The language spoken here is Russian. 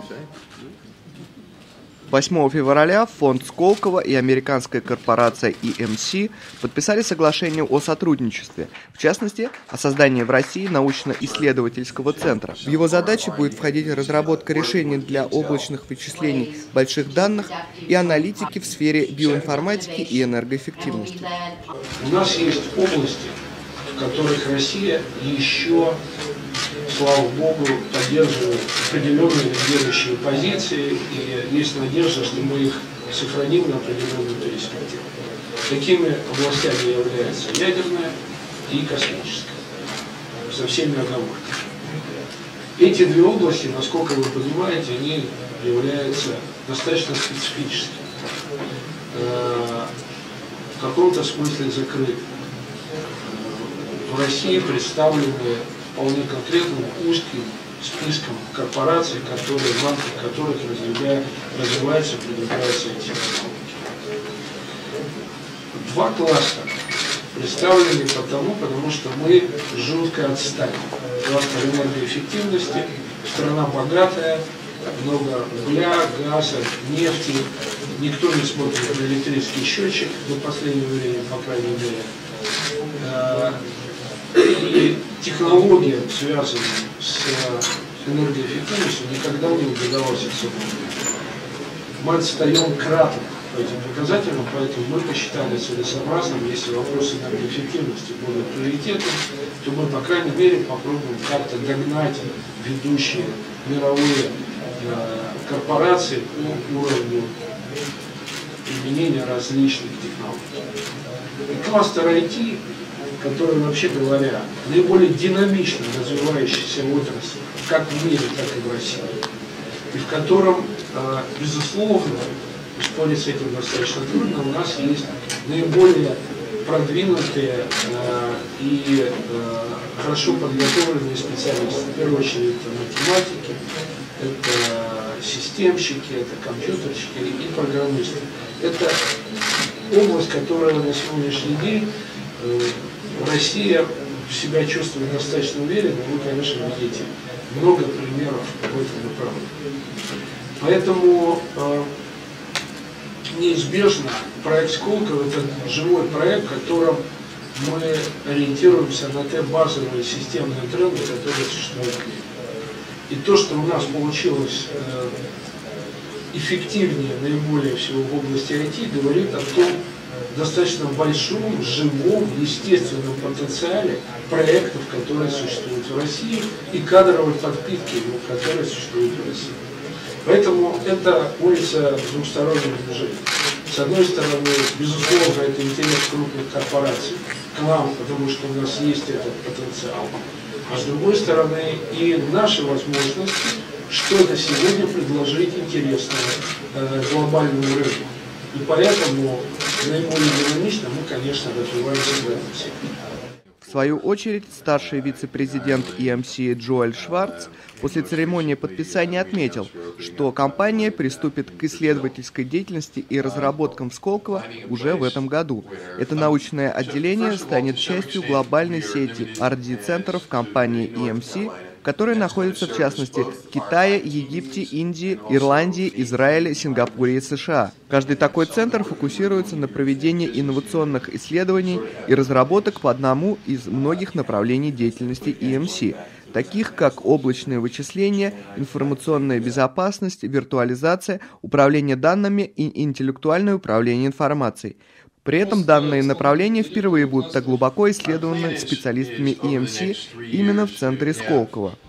8 февраля фонд Сколково и американская корпорация EMC подписали соглашение о сотрудничестве, в частности, о создании в России научно-исследовательского центра. В его задачи будет входить разработка решений для облачных вычислений больших данных и аналитики в сфере биоинформатики и энергоэффективности. У нас есть области, в которых Россия еще, слава богу, поддерживает определенные лидирующие позиции, и есть надежда, что мы их сохраним на определенную перспективу. Такими областями являются ядерная и космическая, со всеми оговорками. Эти две области, насколько вы понимаете, они являются достаточно специфическими, в каком-то смысле закрыты. В России представлены вполне конкретным узким списком корпораций, которые, в рамках которых развиваются и продвигаются эти технологии. Два кластера представлены потому что мы жутко отстали. Кластер энергоэффективности, страна богатая, много угля, газа, нефти, никто не смотрит на электрический счетчик до последнего времени, по крайней мере. И технология, связанная с энергоэффективностью, никогда не удавалась особенно. Мы отстаем кратно по этим показателям, поэтому мы посчитали целесообразным, если вопросы энергоэффективности будут приоритетом, то мы, по крайней мере, попробуем как-то догнать ведущие мировые корпорации по уровню применения различных технологий. И кластер IT, который, вообще говоря, наиболее динамично развивающаяся отрасль, как в мире, так и в России, и в котором, безусловно, спорить с этим достаточно трудно, у нас есть наиболее продвинутые и хорошо подготовленные специалисты. В первую очередь это математики, это системщики, это компьютерщики и программисты. Это область, которая на сегодняшний день Россия себя чувствует достаточно уверенно, вы, конечно, видите много примеров в этом направлении. Поэтому неизбежно проект Сколково — это живой проект, в котором мы ориентируемся на те базовые системные тренды, которые существуют в мире. И то, что у нас получилось эффективнее наиболее всего в области IT, говорит о том достаточно большом, живом, естественном потенциале проектов, которые существуют в России, и кадровой подпитки, которые существуют в России. Поэтому это улица двухстороннего движения. С одной стороны, безусловно, это интерес крупных корпораций к нам, потому что у нас есть этот потенциал. А с другой стороны, и наши возможности что-то сегодня предложить интересное глобальному рынку. И поэтому наиболее динамично мы, конечно, развиваемся в этом секторе. В свою очередь, старший вице-президент EMC Джоэль Шварц после церемонии подписания отметил, что компания приступит к исследовательской деятельности и разработкам в Сколково уже в этом году. Это научное отделение станет частью глобальной сети R&D-центров компании EMC, которые находятся, в частности, в Китае, Египте, Индии, Ирландии, Израиле, Сингапуре и США. Каждый такой центр фокусируется на проведении инновационных исследований и разработок по одному из многих направлений деятельности EMC, таких как облачные вычисления, информационная безопасность, виртуализация, управление данными и интеллектуальное управление информацией. При этом данные направления впервые будут так глубоко исследованы специалистами EMC именно в центре Сколково.